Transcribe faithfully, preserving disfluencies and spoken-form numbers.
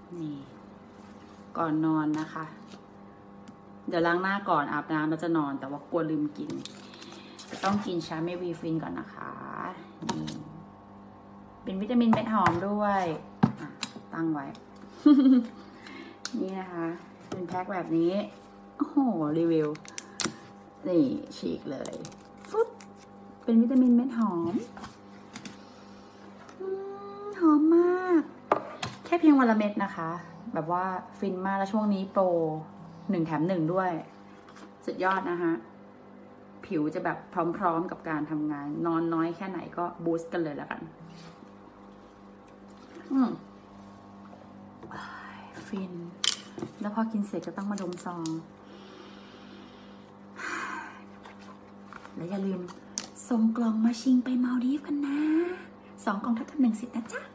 นี่ก่อนนอนนะคะ เดี๋ยวล้างหน้าก่อนอาบน้ำแล้วจะนอนแต่ว่ากลัวลืมกินต้องกินชาเมวีฟินก่อนนะคะนี่เป็นวิตามินเม็ดหอมด้วยตั้งไว้ นี่นะคะเป็นแพ็คแบบนี้โอ้โหรีวิวนี่ฉีกเลยฟึ๊บเป็นวิตามินเม็ดหอมหอมมากแค่เพียงวันละเม็ดนะคะแบบว่าฟินมากแล้วช่วงนี้โปรหนึ่งแถมหนึ่งด้วยสุดยอดนะคะผิวจะแบบพร้อมๆกับการทำงานนอนน้อยแค่ไหนก็บูสต์กันเลยแล้วกันอืมฟินแล้วพอกินเสร็จก็ต้องมาดมซองและอย่าลืมส่งกล่องมาชิงไปมาลดีฟกันนะสองกล่องเท่ากับหนึ่งสิทธิ์นะจ๊ะ